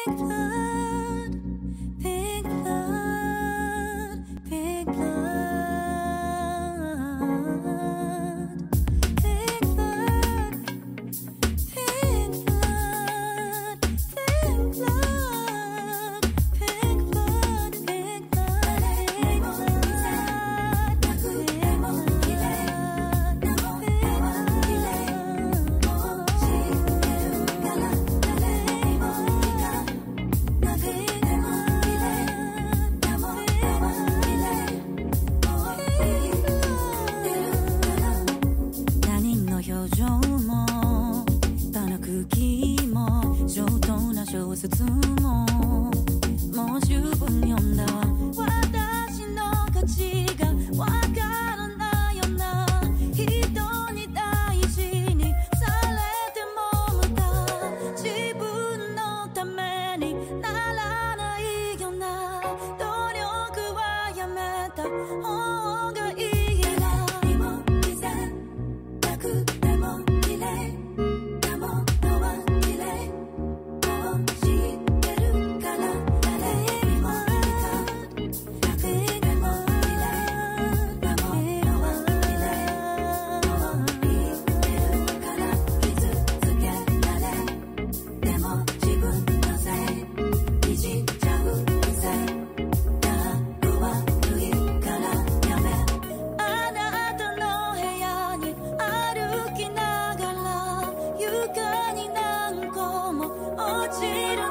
小説ももう十分読んだわ。私の価値がわからないような人に大事にされても無駄。自分のためにならないような努力はやめた方がいい。何も見せなくても綺麗なものは綺麗。落ちる